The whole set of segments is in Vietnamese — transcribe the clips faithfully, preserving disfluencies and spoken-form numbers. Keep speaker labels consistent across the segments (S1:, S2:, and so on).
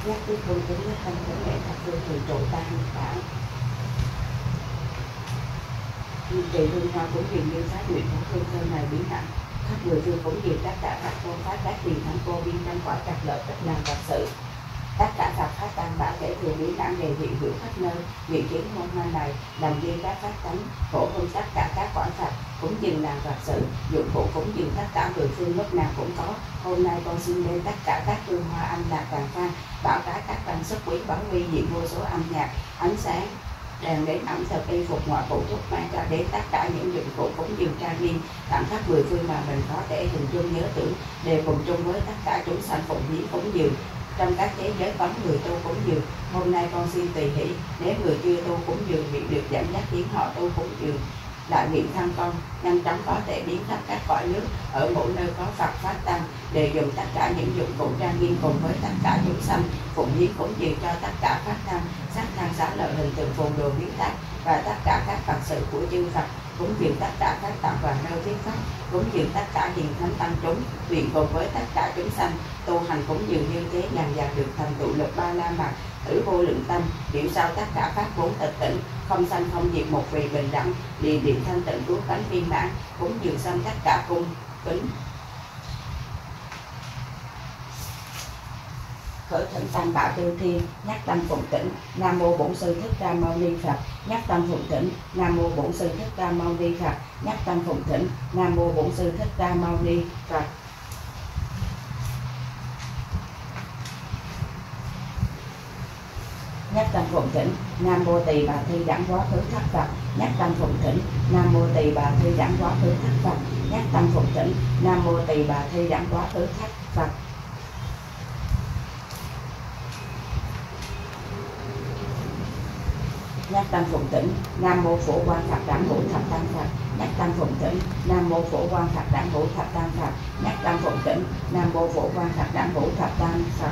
S1: nhắc tới cung kính nhất tâm kính lễ thập phương thường trụ tam bảo trì hương hoa cúng dường như phái nguyện của hương thơm này biến hạnh khắp mười phương cúng dường tất cả các tôn pháp các tiền thắng cô biên trăm quả trạc lợi tất làm vật sự tất cả Phật pháp tam bảo kể thừa biến đẳng đề hiện hữu khắp nơi nguyện kiến môn hoa này làm duyên các pháp tánh phổ hương tất cả các quả Phật cúng dường làm vật sự dụng cụ cúng dường tất cả mười phương lúc nào cũng có. Hôm nay con xin lên tất cả các hương hoa âm lạc vàng pha bảo cái các văn xuất quý bảo huy diện vô số âm nhạc ánh sáng đèn đến ẩm thực y phục ngoại phụ thuốc mang cho đến tất cả những dụng cụ cúng dường trang nghiêm tặng khắp mười phương mà mình có thể hình dung nhớ tưởng đều cùng chung với tất cả chúng sanh phụng hiến cúng dường. Trong các thế giới có người tu cúng dường, hôm nay con xin tùy hỷ nếu người chưa tu cúng dường bị được dẫn dắt khiến họ tu cúng dường đại nguyện thăng công nhanh chóng có thể biến khắp các cõi nước ở mỗi nơi có Phật pháp tăng đều dùng tất cả những dụng cụ trang nghiêm cùng với tất cả chúng sanh phụng hiến cúng dường cho tất cả pháp tăng sắc thăng xá lợi hình tượng phù đồ biến tác và tất cả các Phật sự của chư Phật cúng dường tất cả các tạng và nơi thuyết pháp cúng dường tất cả hiền thánh tăng chúng nguyện cùng với tất cả chúng sanh tu hành cúng dường như thế dần dần được thành tựu lực ba la mật thử vô lượng tâm hiểu sao tất cả pháp bốn tịch tỉnh không sanh không diệt một vì bình đẳng liền điện thanh tịnh cứu cánh viên mãn cúng dường xong tất cả cung kính khởi thỉnh tam bảo tư thiên nhắc tâm phụng tỉnh nam mô bổn sư thích ca mâu ni Phật nhắc tâm phụng tỉnh nam mô bổn sư thích ca mâu ni Phật nhắc tâm phụng tỉnh nam mô bổn sư thích ca mâu ni Phật nhắc tâm phụng thỉnh nam mô tỳ bà thi đẳng quá khứ thất Phật nhắc tâm phụng thỉnh nam mô tỳ bà thi đẳng quá khứ thất Phật nhắc tâm phụng thỉnh nam mô tỳ bà thi đẳng quá khứ thất Phật nhắc tâm phụng thỉnh nam mô phổ quang Phật đẳng hữu thập tam Phật nhắc tâm phụng thỉnh nam mô phổ quang Phật đẳng hữu thập tam Phật nhắc tâm phụng thỉnh nam mô phổ quang Phật đẳng hữu thập tam Phật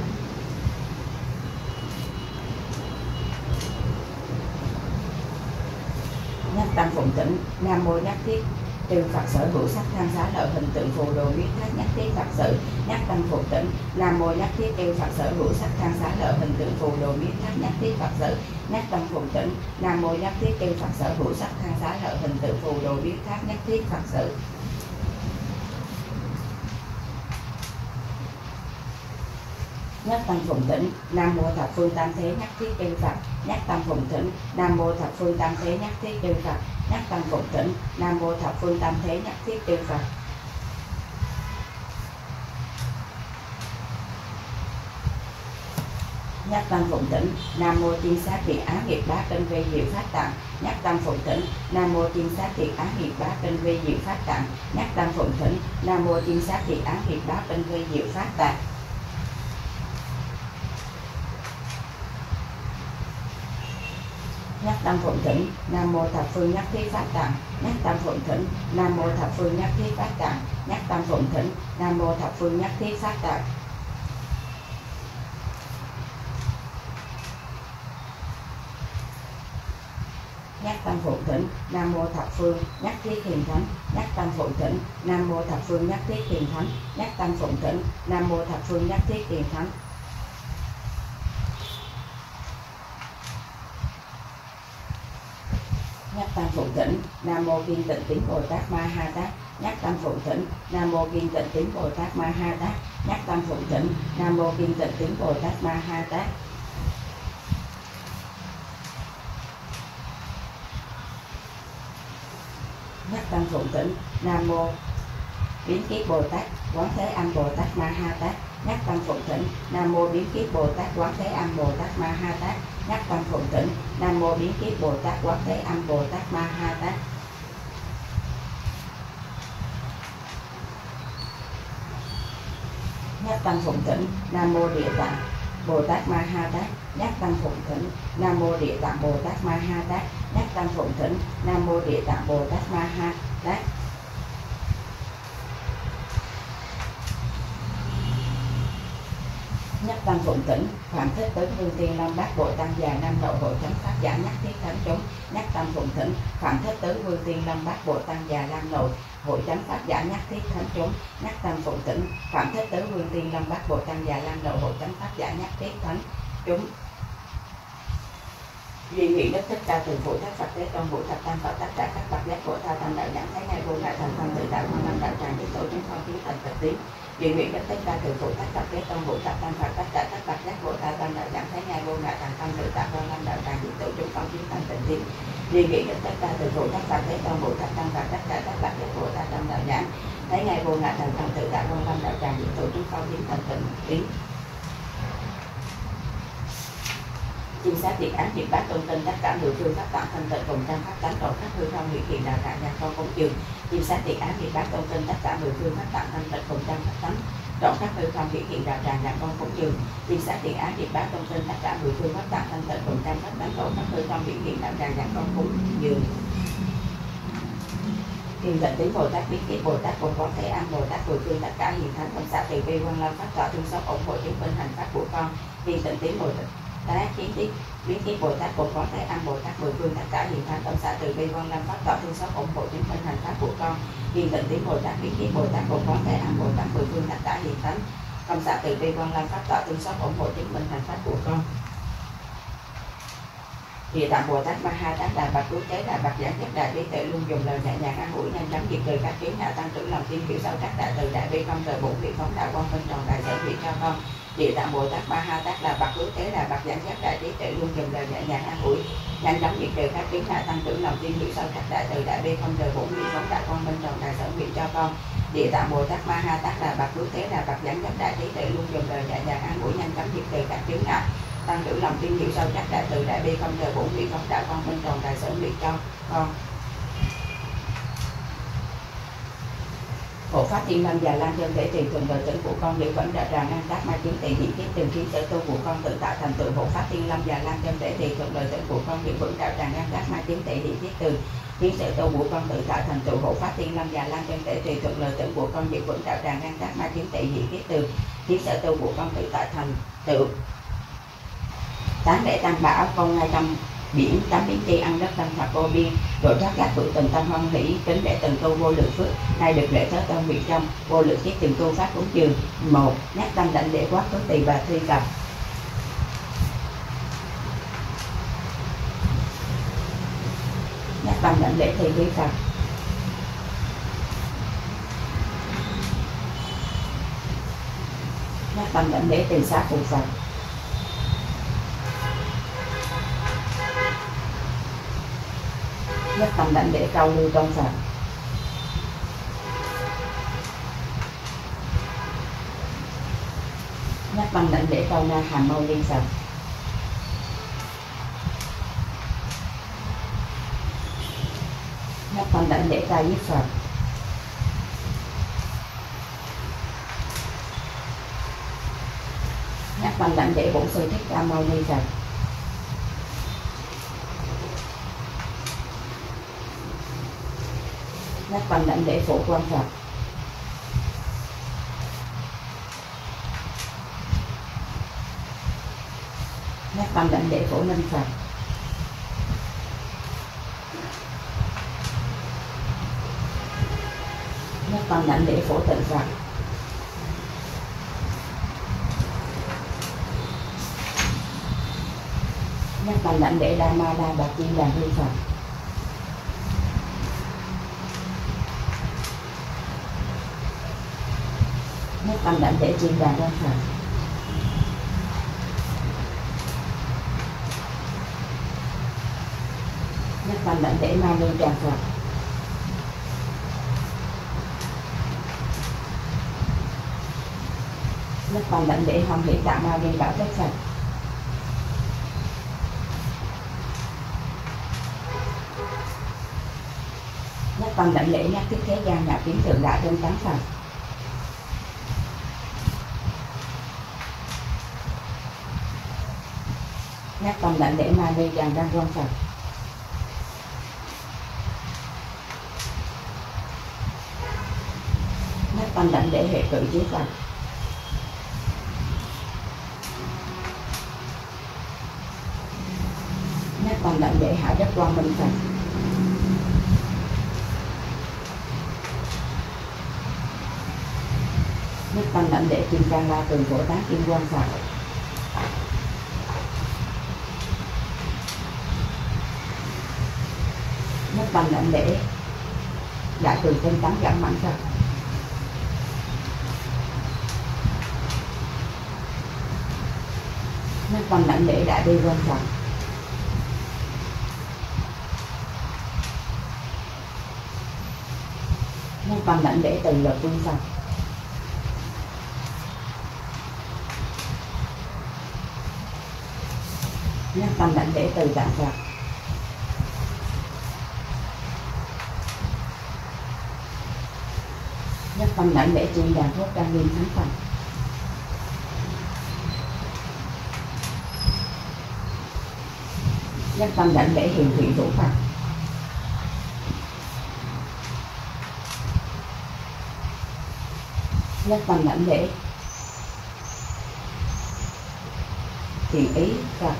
S1: nhắc tâm phụng thỉnh nam mô nhất thiết trừ Phật sở hữu sắc tham xá lợi hình tượng phù đồ biến thác nhất thiết Phật sự nhắc tâm phụng thỉnh nam mô nhất thiết trừ Phật sở hữu sắc tham xá lợi hình tượng phù đồ biến thác nhất thiết Phật sự nhắc tâm phụng thỉnh nam mô nhất thiết trừ Phật sở hữu sắc tham xá lợi hình tượng phù đồ biến thác nhất thiết Phật sự nhắc tâm phụng thỉnh nam mô thập phương tam thế nhất thiết chư Phật nhắc tâm phụng thỉnh nam mô thập phương tam thế nhất thiết chư Phật nhắc tâm phụng thỉnh nam mô thập phương tam thế nhất thiết chư Phật nhắc tâm phụng thỉnh nam mô tiên sát thiện á nghiệp bá kinh vi diệu phát tạng nhắc tâm phụng thỉnh nam mô tiên sát thiện á nghiệp bá kinh vi diệu phát tạng nhắc tâm phụng thỉnh nam mô tiên sát thiện á nghiệp bá kinh vi diệu phát tạng nhắc tâm phụng thỉnh nam mô thập phương nhất thiết phát tạng nhắc tâm phụng thỉnh nam mô thập phương nhất thiết phát tạng nhắc tâm phụng thỉnh nam mô thập phương nhất thiết phát tạng nhắc tâm phụng thỉnh nam mô thập phương nhất thiết hiền thánh nhắc tâm phụng thỉnh nam mô thập phương nhất thiết hiền thánh nhắc tâm phụng thỉnh nam mô thập phương nhất thiết hiền thánh nhắc tâm phụng thỉnh nam mô kiên tịnh tín Bồ Tát Ma Ha Tát nhắc tâm phụng thỉnh nam mô kiên tịnh tín Bồ Tát Ma Ha Tát nhắc tâm phụng thỉnh nam mô kiên tịnh tín Bồ Tát Ma Ha Tát nhắc tâm phụng thỉnh nam mô biến kiết Bồ Tát Quán Thế Âm Bồ Tát Ma Ha Tát nhắc tâm phụng thỉnh nam mô biến kiết Bồ Tát Quán Thế Âm Bồ Tát Ma Ha Tát nhắc tâm phụng thỉnh nam mô biến kiết Bồ Tát Quán Thế Âm Bồ Tát Ma Ha Tát nhắc tâm phụng thỉnh nam mô địa tạng Bồ Tát Ma Ha Tát nhắc tâm phụng thỉnh nam mô địa tạng Bồ Tát Ma Ha Tát nhắc tâm phụng thỉnh nam mô địa tạng Bồ Tát Ma Ha Tát Nhất tâm phụng tỉnh, phạm thích tứ vương tiên long bát bộ tăng già nam nội hội chánh pháp giả nhất thiết thánh chúng. Nhất tâm phụng tỉnh, phạm thích tứ vương tiên long bát bộ tăng già nam nội hội chánh pháp giả nhất thiết thánh chúng. Nhất tâm phụng tỉnh, phạm thích tứ vương tiên long bát bộ tăng già nam nội hội chánh pháp giả nhất thiết thánh chúng. Duy nguyện đức thích ca từ phụ thất Phật thế tôn vũ thập tam Phật tất cả các bậc giác của tha tam đạo nhãn thấy ngay vô ngại thành tâm tự đạo quan năm đạo tràng nhất tổ chúng con kiến thành tịch tiến. Duy nguyện đức thích ca từ phụ thất Phật thế tôn vũ thập tam Phật tất cả các bậc giác của tha tam đạo nhãn thấy ngay vô ngại thành tâm tự đạo quan năm đạo tràng nhất tổ chúng con kiến thành tịch tiến. Duy nguyện đức thích ca từ phụ thất Phật thế tôn vũ thập tam Phật tất cả các bậc giác của tha tam đạo nhãn thấy ngay vô ngại thành tâm tự đạo quan năm đạo tràng nhất tổ chúng con kiến thành tịch tiến. Chim sát điện án điện bát tôn tinh tất cả mười phương pháp tạng thanh tịnh cùng trăm pháp tánh độ khắp hư không hiện hiện đạo tràng nhạc con cúng dường. Chim sát điện án điện bát tôn tinh tất cả mười phương pháp tạng thanh tịnh cùng trăm pháp tánh độ khắp hư không hiện hiện đạo tràng nhạc con cúng dường. Chim sát điện án điện bát tôn tinh tất cả mười phương pháp tạng thanh tịnh cùng trăm pháp tánh độ khắp hư không hiện hiện đạo tràng nhạc con cúng dường. Kim tịnh tín Bồ Tát, biến kiết Bồ Tát, cùng con Thế An Bồ Tát, mười phương tất cả hiền thánh tâm xạ từ bi quan lâm pháp tọa thương xót ủng hộ chứng minh hành pháp của con. Kim tịnh tín Bồ Tát kiến tiết biến kiết Bồ Tát, cùng con Thế An Bồ Tát, mười phương tất cả hiền thánh tâm xạ từ bi quan lâm pháp tọa thương xót ủng hộ chứng minh hành pháp của con. Kim tịnh tín Bồ Tát, biến kiết Bồ Tát, cùng con Thế An Bồ Tát, mười phương tất cả hiền thánh tâm xạ từ bi quan lâm pháp tọa thương xót ủng hộ chứng minh hành pháp của con. Địa tạng Bồ Tát Ma Ha Tát Đà Bạch Cứu Tế Đà Bạch Giảng Nhất Đại Trí Tuệ luôn dùng lời nhẹ nhàng an ủi nhanh chóng diệt trừ các kiến ngã tăng trưởng lòng tin hiểu sâu sắc đại từ đại bi không rời bổn vị phóng đạo quan minh tròn đại sở vị cho con. Địa tạng Bồ Tát Ma Ha Tát Đà Bạch Cứu Tế Đà Bạch Giảng Nhất Đại Trí Tuệ luôn dùng lời nhẹ nhàng an ủi nhanh chóng diệt trừ các kiến ngã tăng trưởng lòng tin hiểu sâu sắc đại từ đại bi không rời bổn vị phóng đạo quan minh tròn đại sở vị cho con. Địa tạng Bồ Tát Ma Ha Tát Đà Bạch Cứu Tế Đà Bạch Giảng Nhất Đại Trí Tuệ luôn dùng lời nhẹ nhàng an ủi nhanh chóng diệt trừ các kiến ngã tăng trưởng lòng tin hiểu sâu chắc đại từ đại bi không rời bổn vị phóng đạo con minh tròn đại sở vị cho con. Hộ pháp thiên lâm và lan chân để trì thuận đời tỉnh của con giữ vẫn đạo tràng an tác ma chứng tỳ hiện kiết từng khiến sở tu của con tự tạo thành tựu. Hộ pháp thiên lâm và lan chân để trì thuận đời tỉnh của con giữ vững đạo tràng an tác ma chứng tỳ hiện kiết từ khiến sở tu của con tự tạo thành tựu. Hộ pháp thiên lâm và lan chân để trì thuận đời tỉnh của con giữ vững đạo tràng an tác ma chứng tỳ hiện kiết từ khiến sở tu của con tự tạo thành tựu. Tán lễ tam bảo con ngay trong biển tắm biến tri ăn đất tâm Phật vô biên rồi thoát các tuổi tình tâm hoan hỷ kính để từng tu vô lượng phước nay được lễ thế tôn vị trong vô lượng kiếp từng tu pháp cúng dường. Một nhắc tâm đảnh lễ quát hướng tỳ bà thi cập. Nhắc tâm đảnh lễ thi quý Phật. Nhắc tâm đảnh lễ từ xá phụ Phật. Nhất tâm đảnh lễ cao lưu trong Phật. Nhất tâm đảnh lễ cao na hàm mâu ni Phật. Nhất tâm đảnh lễ ca diếp Phật. Nhất tâm đảnh lễ bổn sư thích ca mâu ni Phật. Nhất tâm đảnh lễ phổ quang Phật. Nhất tâm đảnh lễ phổ minh Phật. Nhất tâm đảnh lễ phổ tịnh Phật. Nhất tâm đảnh lễ đa ma đa bạc chi đàn hương Phật. Nhất tâm đảnh lễ chiên đàn đơn Phật. Nhất tâm đảnh lễ ma lưu tràng Phật. Nhất tâm đảnh lễ hồng hỷ tạ ma đi bảo tất Phật. Nhất tâm đảnh lễ nhắc thiết thế gian đạo kiến tượng đại đơn tán Phật. Nhất tâm đảnh lễ ma đi tràng đăng quan Phật. Nhất tâm đảnh lễ hệ cử chiếu Phật. Nhất tâm đảnh lễ Hạ Giác Quang Minh Phật. Nhất tâm đảnh lễ Kim Cang La Tường Bồ Tát Kim Quang Phật. Nhất tâm đảnh lễ Đại Từ Tinh Tấn Giảm Mãnh Phật. Nhất tâm đảnh lễ Đại Bi Quang Phật. Nhất tâm đảnh lễ Từ Lực Vương Phật. Nhất tâm đảnh lễ Từ Tạng Phật. Nhất tâm đảnh lễ Chuyên Đàn Thuốc Trang Nghiêm Thánh Phật. Nhất tâm đảnh lễ Hiền Thủy Thủ Phật. Nhất tâm đảnh lễ Thiện Ý Phật.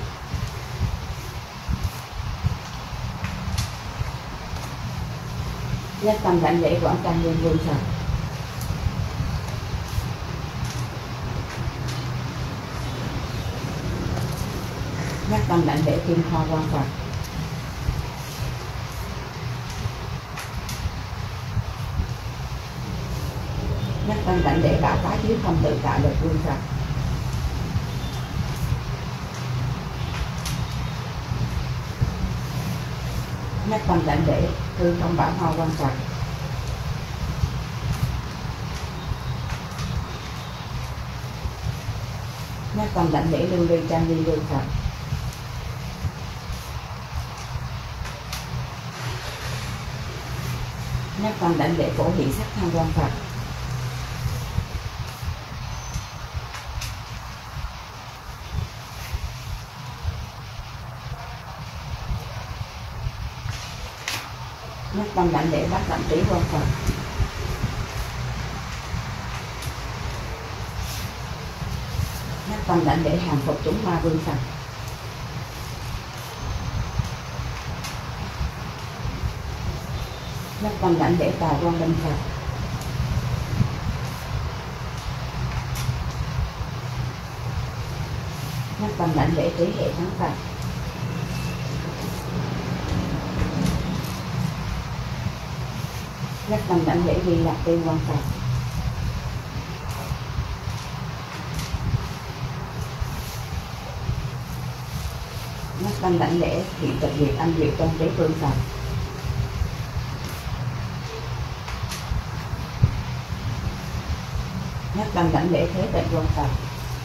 S1: Nhất tâm đảnh lễ Quảng Trang Nghiêm Vương Phật. Nhất tâm đảnh lễ Kim Hoa Quang Phật. Nhất tâm đảnh lễ Bảo Phá Chiếu Không Tự Tại Lực Vương Phật. Nhất tâm đảnh lễ Hư Không Bảo Hoa Quang Phật. Nhất tâm đảnh lễ Lưu Ly Trang Nghiêm Vương Phật. Nhất tâm đảnh lễ Phổ Hiện Sắc Tham Quang Phật. Nhất tâm đảnh lễ Bát Đảnh Trí Quang Phật. Nhất tâm đảnh lễ Hàng Phục Chúng Ma Vương Phật. Nhất tâm đảnh lễ Tà Quang Minh Phật. Nhất tâm đảnh lễ Trí Hệ Thắng Phật. Nhất tâm đảnh lễ Di Lặc Tiên Quang Phật. Nhất tâm đảnh lễ Hiện Tịch Diệt Anh Diệu Tôn Trí Vương Phật. Nhất tâm đảnh lễ Thế Tịnh Quang Phật.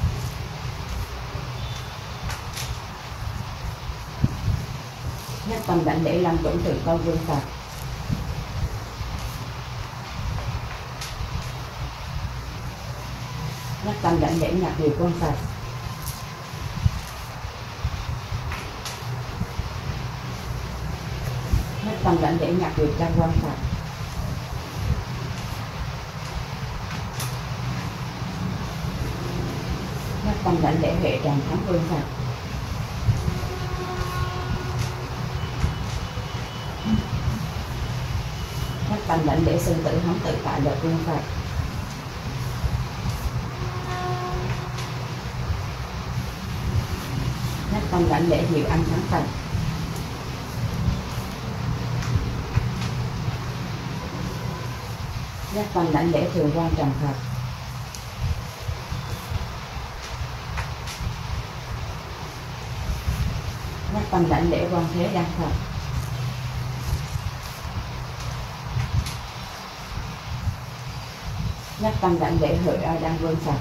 S1: Nhất tâm đảnh lễ Lâm Chủng Thượng Tôn Vương Phật. Nhất tâm đảnh lễ Nhật Điều Quang Phật. Nhất tâm đảnh lễ Nhật Điều Trang Quang Phật. Nhất tâm đảnh lễ Huệ Tràng Thắng Vương Phật. Nhất tâm đảnh lễ Sư Tử Hống Tự Tại Lực Vương Phật. Nhất tâm đảnh lễ Diệu Anh Thắng Phật. Nhất tâm đảnh lễ Thường Quan Trần Phật. Nhất tâm đảnh lễ Quan Thế Đăng Phật. Nhất tâm đảnh lễ Huệ A Đăng Vương Phật.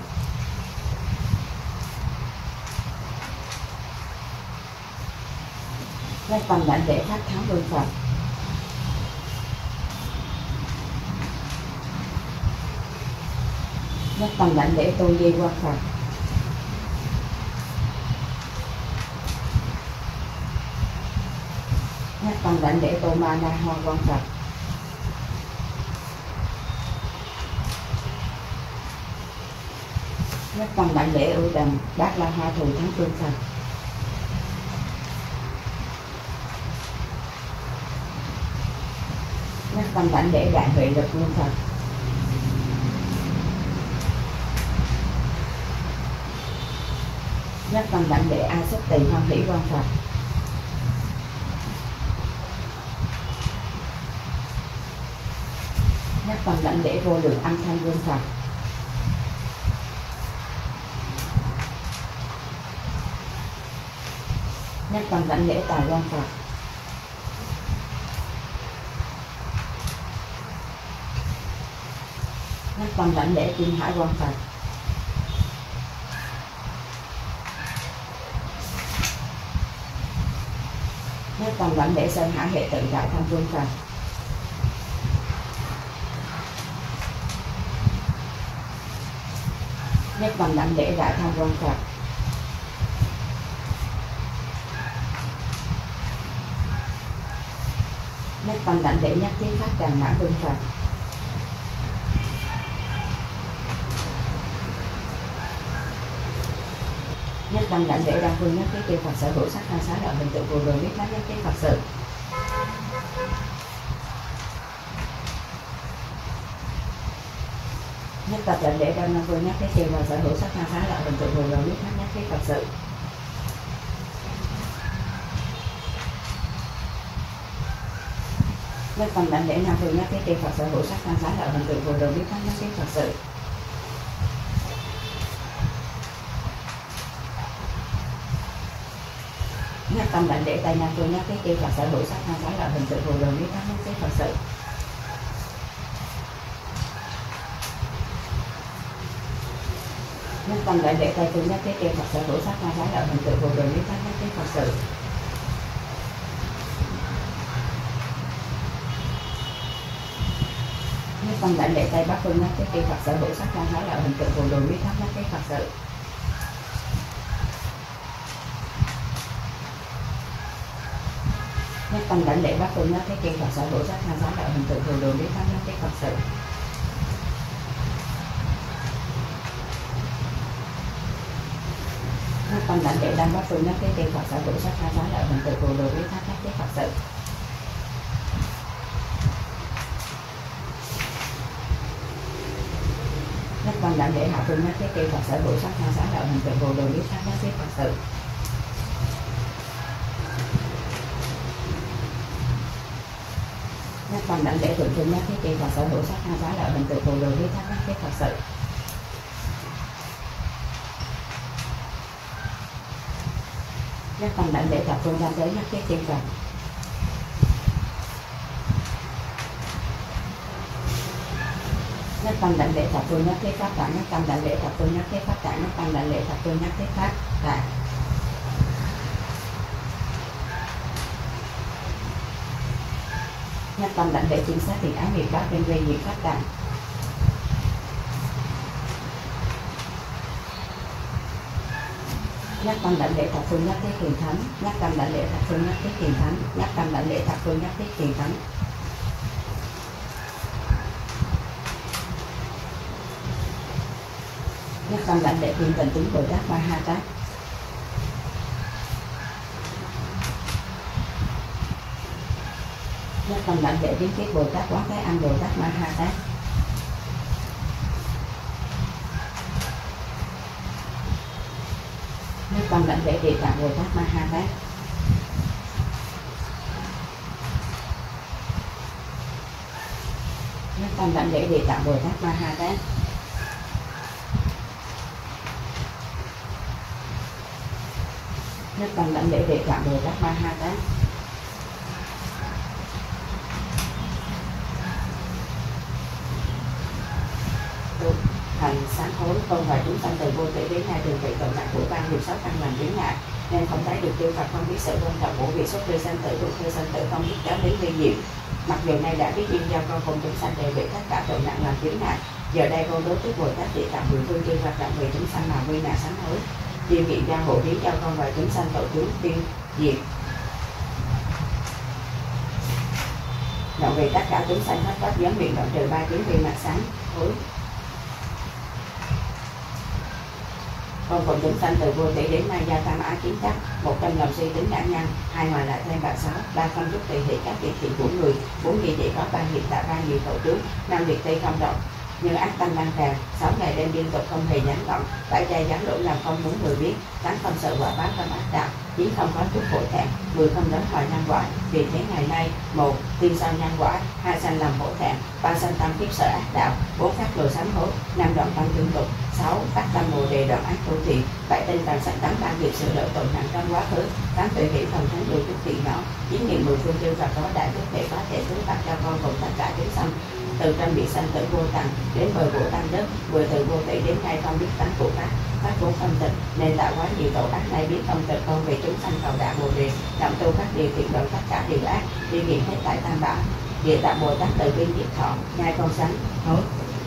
S1: Nhất tâm đảnh lễ Thác Thắng Vương Phật. Nhất tâm đảnh lễ Tôn Di Quang Phật. Nhất tâm đảnh lễ Tô Ma Na Hoa Quang Phật. Nhất tâm đảnh lễ Ưu Đầm Bát La Hoa Thù Thắng Vương Phật. Nhất tâm đảnh lễ đại huệ lực luân Phật. Nhất tâm đảnh lễ A Xúc Tỳ Hoan Hỷ Quan Phật. Nhất tâm đảnh lễ vô lượng âm thanh luân Phật. Nhất tâm đảnh lễ Tài Quan Phật. Nhất tâm đảnh lễ Kim Hải Quan Phật. Nhất tâm đảnh lễ Sơn Hải Hệ Tự Đại Thông Vương Phật. Nhất tâm đảnh lễ Đại Thông Vương Phật. Nhất tâm đảnh lễ Nhất Thiết Pháp Tràng Mã Vương Phật. Nhất tâm đảnh lễ Đăng Phương Nhất Thiết Chư Phật sở hữu sắc thân xá lợi hình tượng vô lượng biết pháp nhất thiết Phật sự. Nhất tập đảnh lễ Đăng Phương Nhất Thiết Chư Phật sở hữu sắc thân xá lợi hình tượng vô lượng biết pháp nhất thiết Phật sự. Nhất tâm đảnh lễ Nam Phương Nhất Thiết Chư Phật sở hữu sắc thân xá lợi hình tượng vô lượng biết pháp nhất thiết Phật sự. Nhất tâm đảnh lễ Tây Nam Phương Nhất Thiết Chư Phật sở hữu sắc thân xá lợi hình tượng vô lượng biết pháp nhất thiết Phật sự. Nhất tâm đảnh lễ Tây Phương Nhất Thiết Chư Phật sở hữu sắc thân xá lợi hình tượng vô lượng biết pháp nhất thiết Phật sự. Nhất tâm đảnh lễ Tây Bắc Phương Nhất Thiết Chư Phật sở hữu sắc thân xá lợi hình tượng vô lượng biết pháp nhất thiết Phật sự. Nhất tâm đảnh lễ Bắc Phương Nhất Thiết Chư Phật sở hữu sắc thân xá lợi hình tượng vô lượng biết pháp nhất thiết Phật sự. Nhất tâm đảnh lễ Nam Bắc Phương Nhất Thiết Chư Phật sở hữu sắc thân xá lợi hình tượng vô lượng biết pháp nhất thiết Phật sự. Nhất tâm đảnh lễ Hạ Phương Nhất Thiết Chư Phật sở hữu sắc thân xá lợi hình tượng vô lượng biết pháp nhất thiết Phật sự. Nhất tâm đảnh lễ Thượng Phương Nhất Thiết Chư Phật sở hữu sắc thân xá lợi hình tượng vô lượng biết pháp nhất thiết Phật sự. Nhất tâm đảnh lễ Thập Phương Tam Giới Nhất Thiết Chư Phật. Nhất tâm đảnh lễ Thập Phương Nhất Thiết Pháp Tạng. Nhất tâm đảnh lễ Thập Phương Nhất Thiết Pháp Tạng. Nhất tâm đảnh lễ Thập Phương Nhất Thiết Pháp Tạng. Nhất tâm đảnh lễ Chính Sát Thiện Ái Miệt Bát Bên Quy Diệt Pháp Tạng. Nhất tâm đảnh lễ Thập Phương Nhất Thiết Thiền Thánh. Nhất tâm đảnh lễ Thập Phương Nhất Thiết Thiền Thánh. Nhất tâm đảnh lễ Thập Phương Nhất Thiết Thiền Thánh. Nhất tâm đảnh lễ Thiên Tịnh Tính Bồ Tát Ma Ha Tát. Nhất tâm đảnh lễ Biến Kiết Bồ Tát Quán Thế Âm Bồ Tát Ma Ha Tát. Nhất tâm đảnh lễ Địa Tạng Bồ Tát Ma Ha Tát. Nhất tâm đảnh lễ Địa Tạng Bồ Tát Ma Ha Tát. Nhất tâm đảnh lễ Địa Tạng Bồ Tát Ma Ha Tát. Thành sáng hối con và chúng sanh từ vô tử đến nay thường bị tội nặng của ban điều sáu căn làm biến ngại, nên không thấy được chư Phật, không biết sự quan trọng của việc xuất ly sanh tử, thuộc thư sanh tử, không biết kéo đến nguy hiểm. Mặc dù nay đã biết duyên do con cùng chúng sanh đều bị tất cả tội nặng làm biến ngại, giờ đây con đối trước Bồ Tát Địa Tạng mười phương chư Phật tặng vì chúng sanh mà nguy nạn sám hối, chuyên viện gia hộ biến cho con và chúng sanh tội chúng tiêu diệt. Đoạn vì tất cả chúng sanh hết pháp giám miệng đoạn trừ ba kiến vi mạng sáng hối. con cùng chúng sanh từ vô tỷ đến nay gia tam ái kiến chấp, một trăm lòng suy tính nhãn nhân, hai ngoài lại thêm bạn sáu, ba không rút tùy hỷ các việc thiện của người, bốn gì chỉ có ba hiện tạo ra nhiều tội trước, năm việc tây không động như ác tâm lan tràn, sáu ngày đêm liên tục không hề gián đoạn, bảy giây gián lỗi làm không muốn người biết, tám không sợ quả báo không ác đạo, chín không có chút khổ thẹn, mười không đói hoài nhân quả. Vì thế ngày nay, một tiên sau nhân quả, hai sanh làm hổ thẹn, ba sanh tâm kiếp sợ ác đạo, bốn phát lộ sám hối, năm đoạn tâm tương tục, sáu phát tâm bồ đề đoạn ác tu thiện, bảy tinh tần sanh tám ban việc sửa đổi tội nặng trong quá khứ, tám tuệ hỷ thần thánh điều chút thiện nhỏ, chín niệm mười phương chư Phật có đại đức thể có thể xứ phạt cho con cùng tất cả chúng sanh từ trong bị sanh tử vô tận đến bờ của tam đất, vừa từ vô tỷ đến nay không biết tánh của pháp, pháp vốn không tịch nên tạo quá nhiều tội ác, nay biết không tịch con về chúng sanh cầu đạo bồ đề, động tu các điều thiện đoạn tất cả điều ác, đi nghiệm hết tại tam bảo, địa tạng Bồ Tát từ bi diệt thọ, nhai con sánh hối.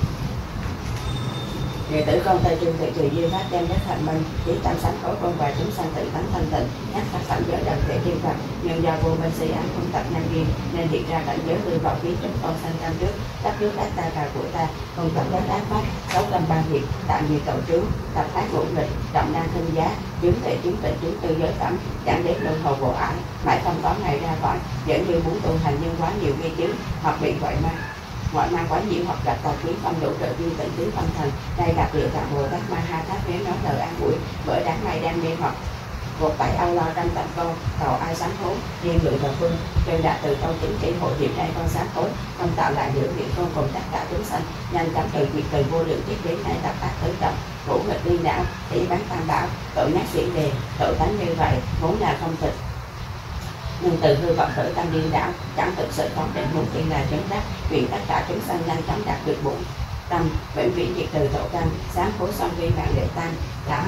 S1: Đệ tử con tây trương tự trì duyên pháp đem nhất hạnh minh, trí tâm sánh khối con và chúng sanh tự tánh thanh tịnh, nhắc các cảnh giới đồng thể thiên Phật, nhưng do vô minh si ám không tập nhân duyên nên hiện ra cảnh giới hư vọng kiến chúng con sanh tâm trước, đắp trước ác ta cà của ta, không tập đất ác pháp, xấu tâm ban hiệp, tạm diệt tội trước, tập ác ngũ nghịch, trọng năng thân giá, chứng thể chứng tịnh chứng tư giới cẩm, chẳng đến luân hồi vô ải, mãi không có ngày ra khỏi, dẫn như muốn tu hành nhưng quá nhiều nghi chứng, hoặc bị gọi ma ngoại mang quá nhiều hoặc gặp tà kiến không đủ trợ duyên tịnh tứ tâm thần, đây gặp địa tạng Bồ Tát ma ha tháp phế nói lời an ủi, bởi đám mây đang mê hoặc gột bảy âu lo trong tâm con, cầu ai sám hối, riêng ngự và phương, truyền đạt từ câu chứng chỉ hội điểm đây con sám hối, không tạo lại giữa miệng con cùng tất cả chúng sanh, nhanh chóng từ việc từ vô lượng kiếp đến nay tập ác tứ trọng, ngũ nghịch điên đảo, ý bán tam bảo, tội nát diễn đề, tội tánh như vậy, vốn là không tịch. Nhưng từ hư vọng khởi tâm điên đảo, chẳng thực sự có định muốn chỉ là chứng đắc, nguyện tất cả chúng sanh nhanh chóng đạt được bổn tâm, vĩnh viễn diệt từ tội căn, sám hối xong vi mạng đệ tam đã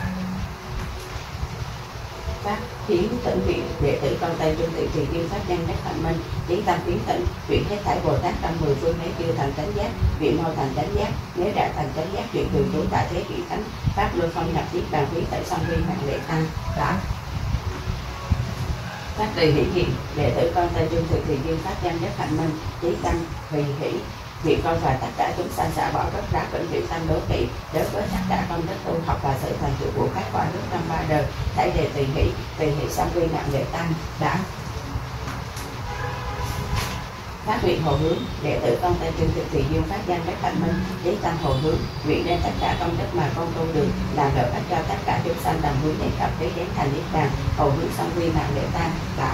S1: phát khiến tịnh nguyện đệ tử con tây trung tự trì duyên pháp nhân nhất hạnh minh, trí tâm kiến tịnh, nguyện hết thảy Bồ Tát trong mười phương nếu chưa thành chánh giác, nguyện mau thành chánh giác, nếu đã thành chánh giác nguyện thường trú tại thế kỷ thánh, pháp luân không nhập tiết bàn quý tại song vi mạng đệ tam đã phát tùy hỷ hiện đệ tử con tây trung tự trì duyên pháp nhân nhất hạnh minh, trí tâm vì hỷ nguyện con và tất cả chúng sanh xả bỏ rất rác vĩnh viễn tâm đố kỵ đối với tất cả công đức tu học và sự thành tựu của các quả nước trong ba đời, thảy đề tùy hỷ tùy hỷ song vi mạng đệ tam đã phát nguyện hồi hướng đệ tử con tây trương thực trì duyên pháp danh các hạnh minh, trí tâm hồi hướng nguyện đem tất cả công đức mà con tu được làm lợi ích cho tất cả chúng sanh đồng hướng đến cập thế đến thành niết bàn, hồi hướng song vi mạng đệ tam đã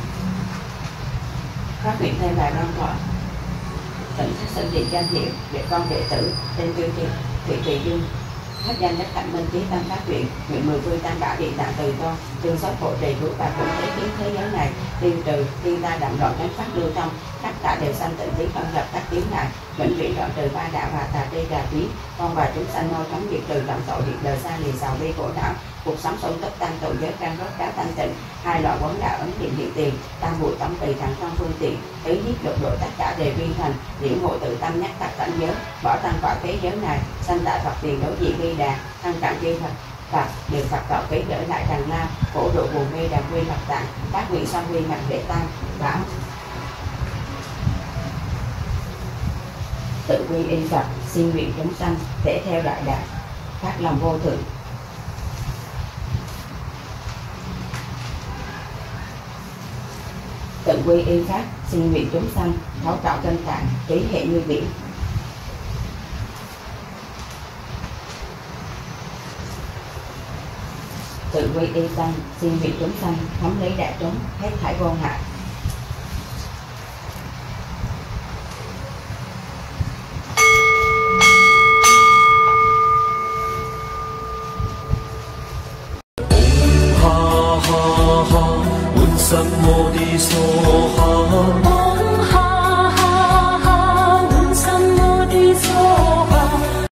S1: phát nguyện thêm vài đoan thoại tịnh phát sinh địa danh hiệu để con đệ tử tên trương thị trì duyên pháp danh đất hạnh minh, trí tâm phát nguyện nguyện mười phương tam bảo địa tạng từ con tương xót hộ trì cứu và cũng thế kiến thế giới này tiêu trừ thiên ta đậm loạn chánh pháp lưu thông, tất cả đều sanh tịnh trí không gặp các tiếng này, vĩnh viễn đoạn trừ ba đạo và tà tri gà quý, con và chúng sanh mau chóng diệt trừ động tội diệt đời xa lìa giàu bi khổ não, cuộc sống sung túc tăng tội giới căn rốt cáo thanh tịnh, hai loại quấn đạo ấn định hiện tiền, tam bụi tổng tùy thẳng trong phương tiện, tứ giết lục độ tất cả đều viên thành, liễu ngộ tự tâm nhắc tất cảnh giới, bỏ tăng quả thế giới này, sanh tại Phật tiền đối diện bi đà, thân cận chư Phật Phật được Phật cầu kế gỡ lại đằng lao, khổ độ buồn mê đàm quy lập tạng, các nguyện song vi mạng đệ tam bảo tự quy y Phật, xin nguyện chúng sanh thể theo đại đạo, phát lòng vô thượng. Tự quy y Pháp, xin nguyện chúng sanh thấu trạo chân tạng, trí hệ như biển. Tự quy y Tăng, xin nguyện chúng sanh thống lý đại chúng, hết thảy vô ngại,